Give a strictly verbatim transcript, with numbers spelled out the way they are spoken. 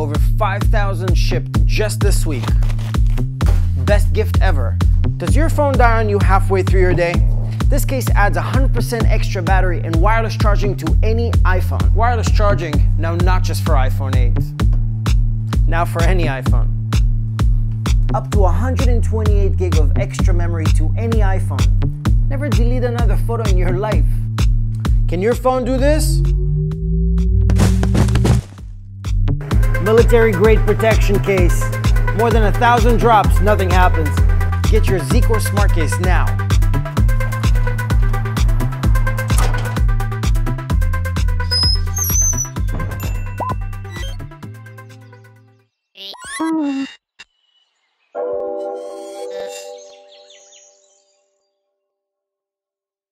Over five thousand shipped just this week. Best gift ever. Does your phone die on you halfway through your day? This case adds one hundred percent extra battery and wireless charging to any iPhone. Wireless charging, now not just for iPhone eight. Now for any iPhone. Up to one hundred twenty-eight gig of extra memory to any iPhone. Never delete another photo in your life. Can your phone do this? Military grade protection case. More than a thousand drops, nothing happens. Get your Z Core Smartcase now.